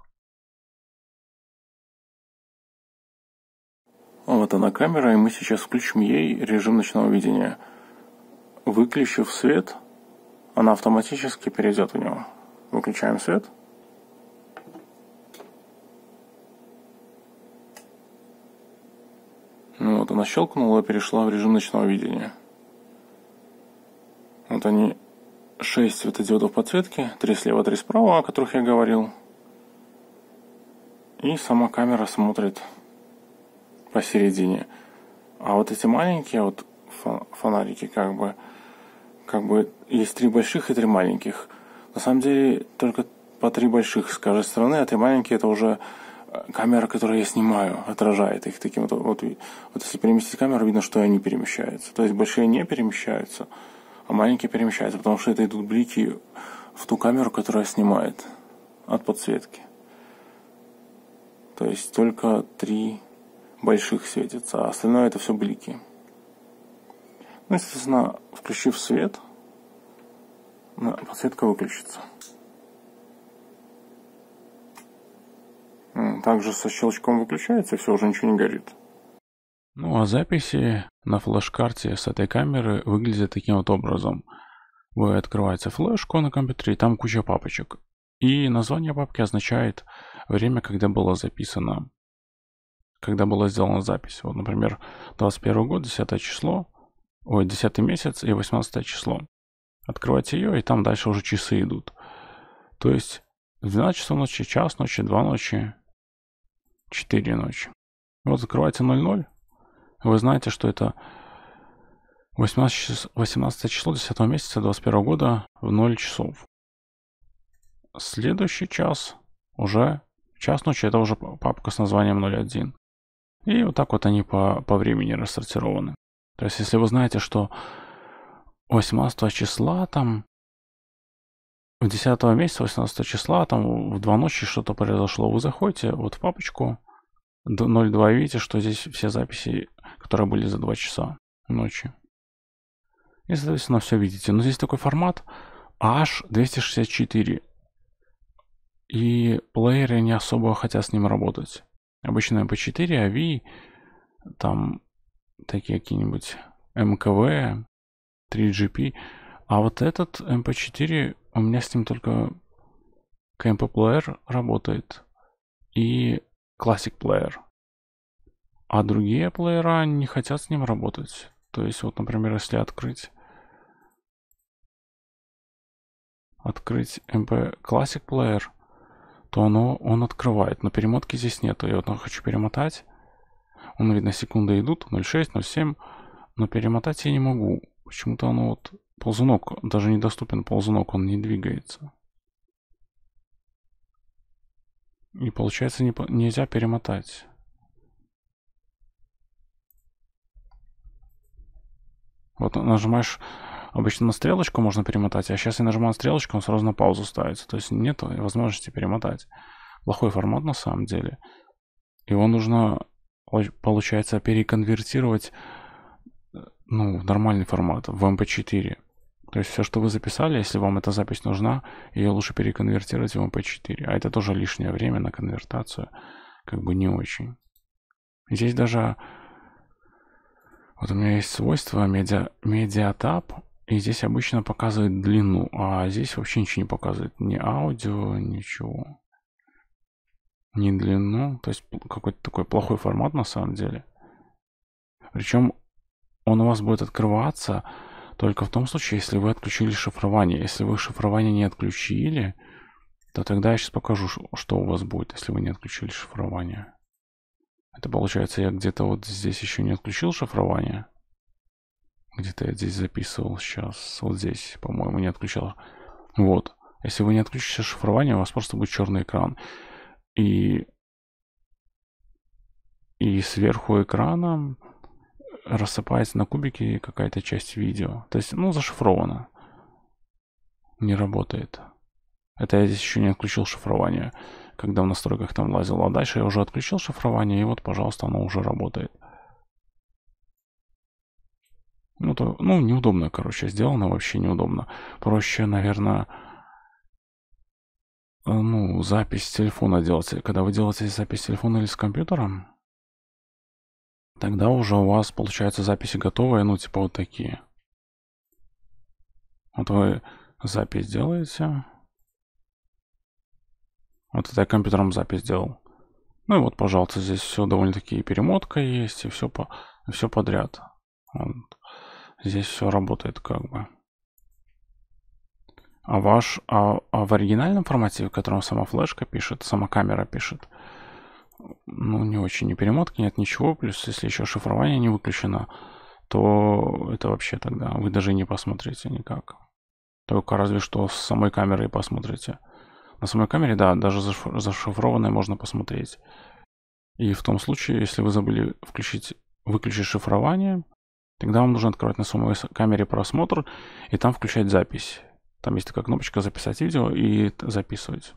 Вот она камера, и мы сейчас включим ей режим ночного видения. Выключив свет, она автоматически перейдет в него. Выключаем свет. Ну вот она щелкнула и перешла в режим ночного видения. Вот они, шесть светодиодов подсветки, три слева, три справа, о которых я говорил. И сама камера смотрит посередине. А вот эти маленькие вот фонарики, как бы, как бы есть три больших и три маленьких. На самом деле только по три больших с каждой стороны, а три маленькие это уже камера, которую я снимаю, отражает их таким вот, вот. Вот если переместить камеру, видно, что они перемещаются. То есть большие не перемещаются, а маленькие перемещаются, потому что это идут блики в ту камеру, которая снимает от подсветки. То есть только три больших светятся, а остальное это все блики. Ну, естественно, включив свет, подсветка выключится. Также со щелчком выключается, и все, уже ничего не горит. Ну, а записи на флеш-карте с этой камеры выглядят таким вот образом. Вы открываете флешку на компьютере, и там куча папочек. И название папки означает время, когда было записано, когда была сделана запись. Вот, например, двадцать первый год, десятое число, ой, десятый месяц и восемнадцатое число. Открываете ее, и там дальше уже часы идут. То есть двенадцать часов ночи, час ночи, два ночи, четыре ночи. Вот закрываете ноль ноль, вы знаете, что это восемнадцатое число десятого месяца двадцать первого года в ноль часов. Следующий час уже час ночи, это уже папка с названием ноль один. И вот так вот они по, по времени рассортированы. То есть если вы знаете, что восемнадцатого числа там в десятого месяца, восемнадцатого числа, там в два ночи что-то произошло, вы заходите вот в папочку ноль два и видите, что здесь все записи, которые были за два часа ночи. И, соответственно, все видите. Но здесь такой формат эйч двести шестьдесят четыре. И плееры не особо хотят с ним работать. Обычно эм пэ четыре, эй ви, там такие какие-нибудь эм ка ви, три джи пи, А вот этот эм пэ четыре, у меня с ним только кей эм пи Player работает и Classic Player. А другие плеера не хотят с ним работать. То есть вот, например, если открыть открыть эм пи Classic Player, то оно, он открывает, но перемотки здесь нету. Я вот хочу перемотать. Он, видно, секунды идут, ноль шесть, ноль семь, но перемотать я не могу. Почему-то оно вот, ползунок, даже недоступен ползунок, он не двигается. И получается, не, нельзя перемотать. Вот нажимаешь, обычно на стрелочку можно перемотать, а сейчас я нажимаю на стрелочку, он сразу на паузу ставится. То есть нет возможности перемотать. Плохой формат на самом деле. Его нужно, получается, переконвертировать, ну, в нормальный формат, в эм пэ четыре. То есть все, что вы записали, если вам эта запись нужна, ее лучше переконвертировать в эм пэ четыре. А это тоже лишнее время на конвертацию. Как бы не очень. Здесь даже... Вот у меня есть свойство медиа, медиатап, и здесь обычно показывает длину, а здесь вообще ничего не показывает. Ни аудио, ничего. Ни длину. То есть какой-то такой плохой формат на самом деле. Причем он у вас будет открываться только в том случае, если вы отключили шифрование. Если вы шифрование не отключили, то тогда я сейчас покажу, что у вас будет, если вы не отключили шифрование. Это получается, я где-то вот здесь еще не отключил шифрование. Где-то я здесь записывал сейчас. Вот здесь, по-моему, не отключал. Вот. Если вы не отключите шифрование, у вас просто будет черный экран. И, и сверху экрана рассыпается на кубики какая-то часть видео. То есть, ну, зашифровано. Не работает. Это я здесь еще не отключил шифрование, когда в настройках там лазил. А дальше я уже отключил шифрование, и вот, пожалуйста, оно уже работает. Ну, то, ну, неудобно, короче, сделано, вообще неудобно. Проще, наверное, ну, запись с телефона делать. Когда вы делаете запись с телефона или с компьютером, тогда уже у вас, получается, записи готовые, ну, типа вот такие. Вот вы запись делаете. Вот это я компьютером запись делал. Ну и вот, пожалуйста, здесь все довольно-таки перемотка есть, и все, по, все подряд. Вот. Здесь все работает как бы. А ваш, а, а в оригинальном формате, в котором сама флешка пишет, сама камера пишет, ну, не очень, ни перемотки, нет ничего. Плюс, если еще шифрование не выключено, то это вообще тогда вы даже не посмотрите никак. Только разве что с самой камерой посмотрите. На самой камере, да, даже зашифрованное можно посмотреть. И в том случае, если вы забыли включить, выключить шифрование, тогда вам нужно открывать на самой камере просмотр и там включать запись. Там есть такая кнопочка «Записать видео» и записывать.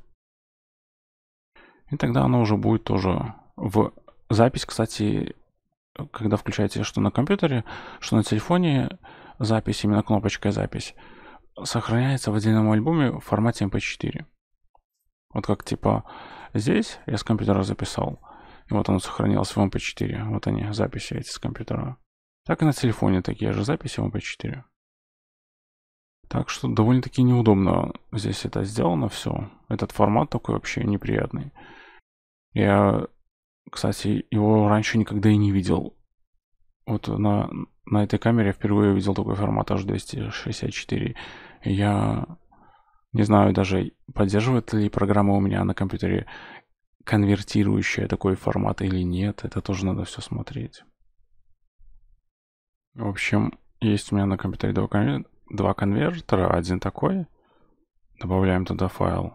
И тогда оно уже будет тоже в запись, кстати, когда включаете что на компьютере, что на телефоне, запись, именно кнопочкой запись, сохраняется в отдельном альбоме в формате эм пэ четыре. Вот как типа здесь я с компьютера записал, и вот оно сохранилось в эм пэ четыре. Вот они, записи эти с компьютера. Так и на телефоне такие же записи в эм пэ четыре. Так что довольно-таки неудобно здесь это сделано все. Этот формат такой вообще неприятный. Я, кстати, его раньше никогда и не видел. Вот на, на этой камере я впервые увидел такой формат эйч двести шестьдесят четыре. И я не знаю даже, поддерживает ли программа у меня на компьютере конвертирующая такой формат или нет. Это тоже надо все смотреть. В общем, есть у меня на компьютере два, конвер... два конвертера. Один такой. Добавляем туда файл.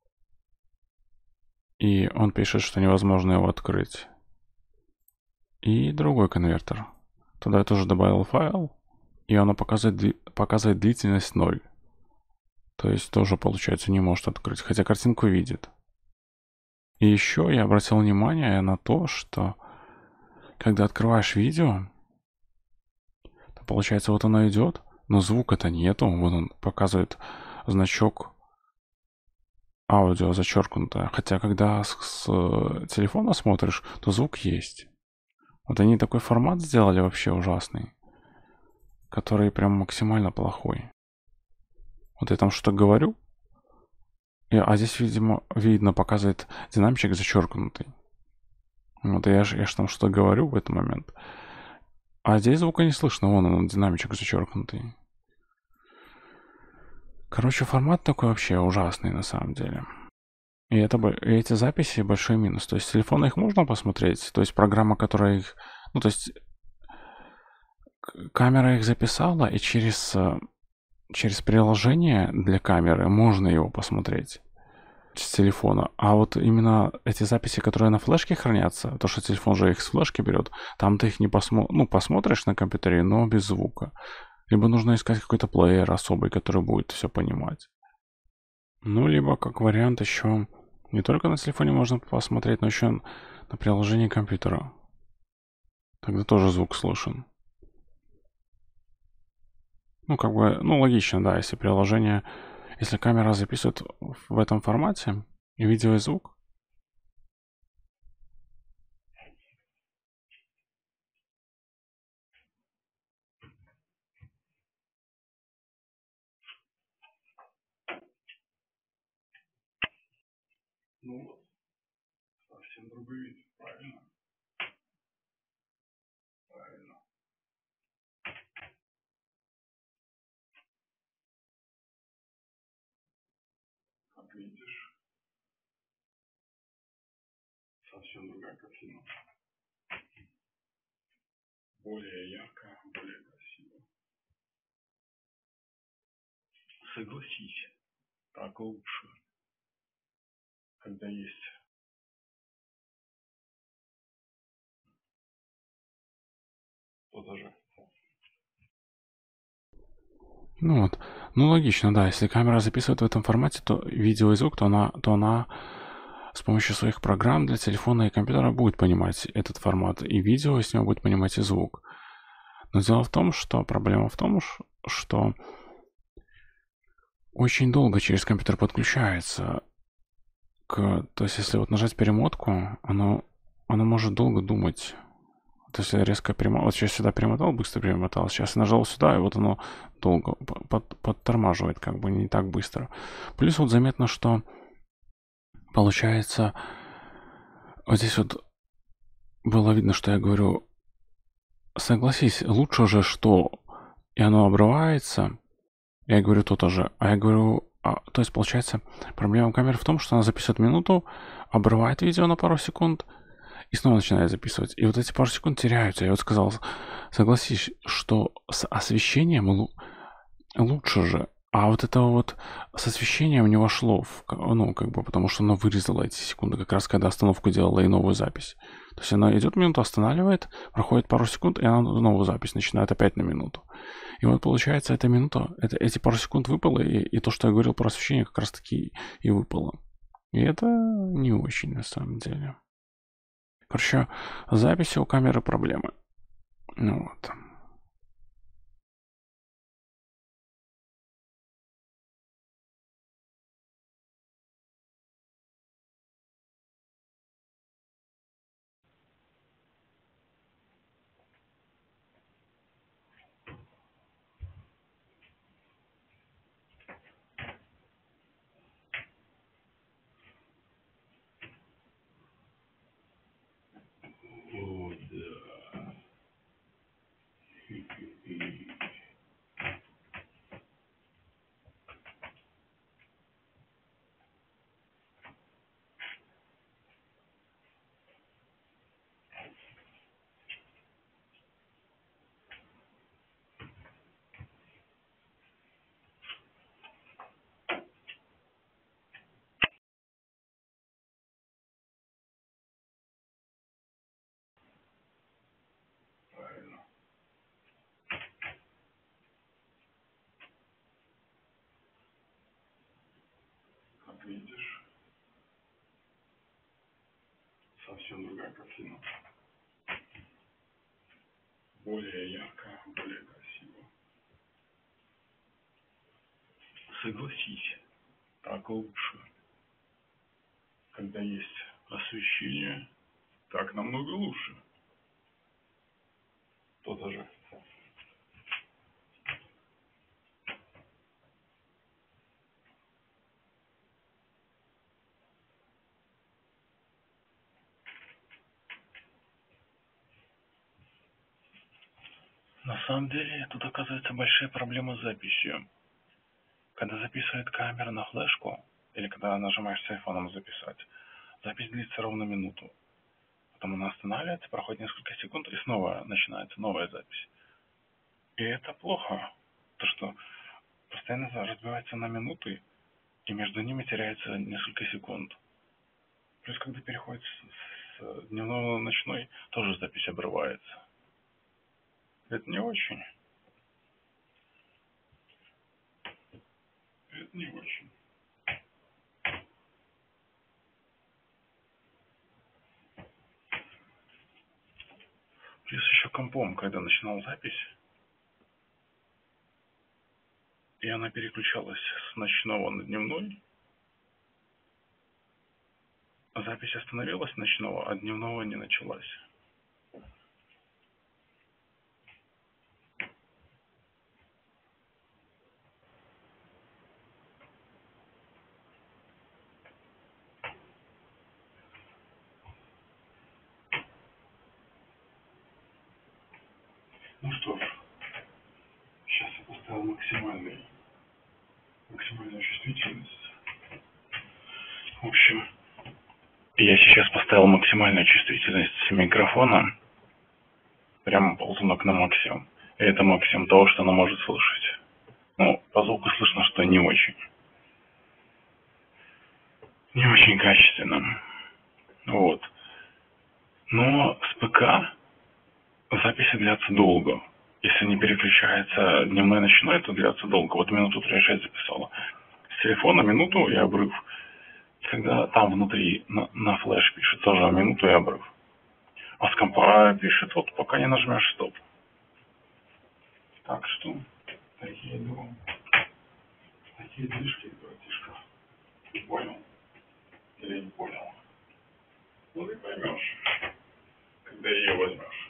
И он пишет, что невозможно его открыть. И другой конвертер. Туда я тоже добавил файл. И оно показывает, показывает длительность ноль. То есть тоже, получается, не может открыть. Хотя картинку видит. И еще я обратил внимание на то, что когда открываешь видео, то получается, вот оно идет, но звука-то нету. Вот он показывает значок аудио зачеркнутое. Хотя когда с, с телефона смотришь, то звук есть. Вот они такой формат сделали вообще ужасный, который прям максимально плохой. Вот я там что-то говорю, и, а здесь, видимо, видно, показывает динамичек зачеркнутый. Вот, и я же я ж там что-то говорю в этот момент. А здесь звука не слышно, вон он, динамичек зачеркнутый. Короче, формат такой вообще ужасный на самом деле. И, это, бо- и эти записи большой минус. То есть с телефона их можно посмотреть, то есть программа, которая их... Ну, то есть к- камера их записала, и через, э, через приложение для камеры можно его посмотреть с телефона. А вот именно эти записи, которые на флешке хранятся, то, что телефон же их с флешки берет, там ты их не посмо... ну, посмотришь на компьютере, но без звука. Либо нужно искать какой-то плеер особый, который будет все понимать. Ну, либо как вариант еще не только на телефоне можно посмотреть, но еще на приложении компьютера. Тогда тоже звук слышен. Ну, как бы, ну, логично, да, если приложение, если камера записывает в этом формате и видео, и звук. Ну вот, совсем другой вид, правильно? Правильно. Как видишь, совсем другая картина. Более яркая, более красивая. Согласись, так лучше, когда есть. То даже. Ну вот, ну логично, да, если камера записывает в этом формате, то видео и звук, то она, то она с помощью своих программ для телефона и компьютера будет понимать этот формат, и видео с него будет понимать и звук. Но дело в том, что проблема в том, ш- что очень долго через компьютер подключается к... То есть, если вот нажать перемотку, оно, оно может долго думать. То есть, я резко перемотал... Вот сейчас сюда перемотал, быстро перемотал. Сейчас я нажал сюда, и вот оно долго под, подтормаживает, как бы не так быстро. Плюс вот заметно, что получается... Вот здесь вот было видно, что я говорю, согласись, лучше же, что и оно обрывается. Я говорю то же. А я говорю, а, то есть получается, проблема камеры в том, что она записывает минуту, обрывает видео на пару секунд и снова начинает записывать. И вот эти пару секунд теряются. Я вот сказал, согласись, что с освещением лу- лучше же. А вот это вот с освещением не вошло, в, ка- ну, как бы, потому что оно вырезало эти секунды, как раз когда остановку делала и новую запись. То есть она идет минуту, останавливает, проходит пару секунд, и она новую запись начинает опять на минуту. И вот получается, эта минута, это, эти пару секунд выпало, и, и то, что я говорил про освещение, как раз таки и выпало. И это не очень, на самом деле. Короче, с записью у камеры проблемы. Ну вот. Как видишь, совсем другая картина. Более яркая, более красивая. Согласись, так лучше. Когда есть освещение, так намного лучше. То-то же. На самом деле, тут оказывается большая проблема с записью. Когда записывает камера на флешку, или когда нажимаешь телефоном записать, запись длится ровно минуту. Потом она останавливается, проходит несколько секунд, и снова начинается новая запись. И это плохо, то что постоянно разбивается на минуты, и между ними теряется несколько секунд. Плюс, когда переходит с, с дневного на ночной, тоже запись обрывается. Это не очень. Это не очень. Плюс еще компом, когда начинал запись, и она переключалась с ночного на дневной, запись остановилась ночного, а дневного не началась. Ну что ж, сейчас я поставил максимальный, максимальную чувствительность. В общем, я сейчас поставил максимальную чувствительность микрофона, прямо ползунок на максимум. И это максимум того, что она может слышать. Ну, по звуку слышно, что не очень. Не очень качественно. Вот. Но с ПК записи длятся долго. Если не переключается дневной и ночной, то длятся долго. Вот минуту тридцать шесть записала. С телефона минуту и обрыв. Когда там внутри на, на флеш пишет тоже минуту и обрыв. А с компа пишет, вот пока не нажмешь стоп. Так что, такие дела. Такие движки, братишка. Не понял? Или не понял? Ну ты поймешь, когда ее возьмешь.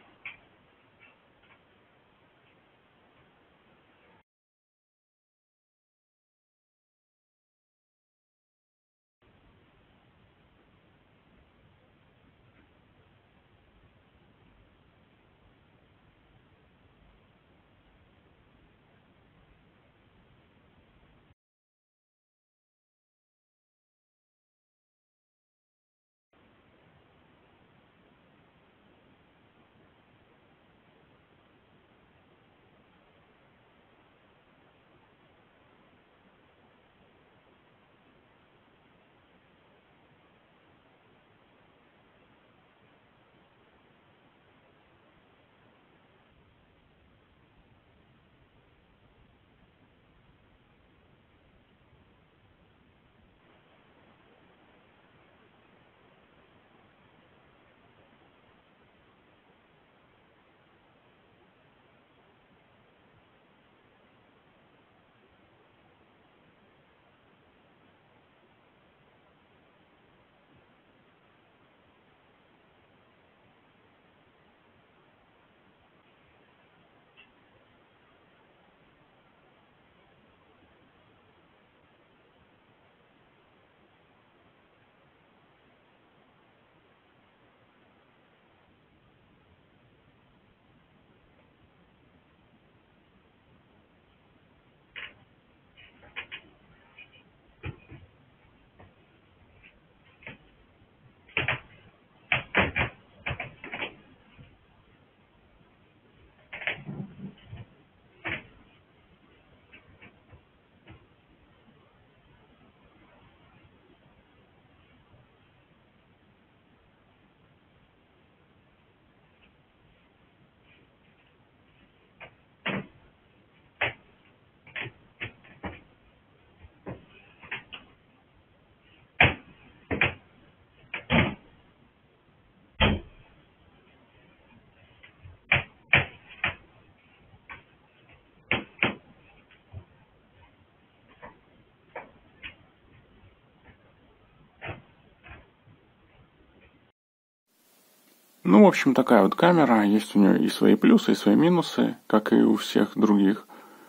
Ну, в общем, такая вот камера. Есть у нее и свои плюсы, и свои минусы, как и у всех других.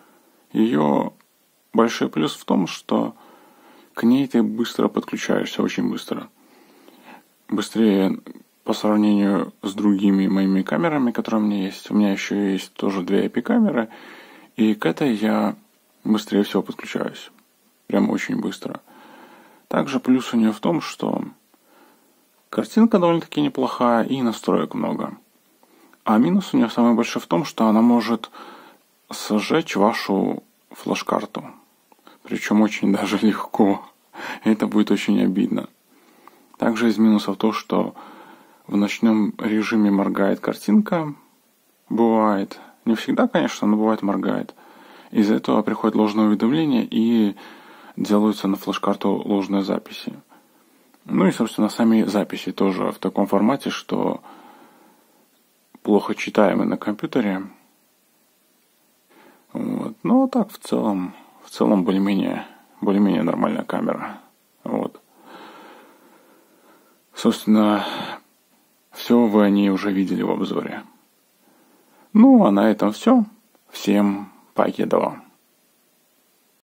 Ее большой плюс в том, что к ней ты быстро подключаешься, очень быстро. Быстрее по сравнению с другими моими камерами, которые у меня есть. У меня еще есть тоже две ай пи-камеры, и к этой я быстрее всего подключаюсь. Прям очень быстро. Также плюс у нее в том, что картинка довольно-таки неплохая и настроек много. А минус у нее самый большой в том, что она может сжечь вашу флеш-карту. Причем очень даже легко. Это будет очень обидно. Также из минусов то, что в ночном режиме моргает картинка. Бывает. Не всегда, конечно, но бывает моргает. Из-за этого приходит ложное уведомление и делаются на флеш-карту ложные записи. Ну и, собственно, сами записи тоже в таком формате, что плохо читаемы на компьютере. Вот. Ну, а так, в целом, в целом более-менее, более-менее нормальная камера. Вот. Собственно, все вы о ней уже видели в обзоре. Ну, а на этом все. Всем покедова.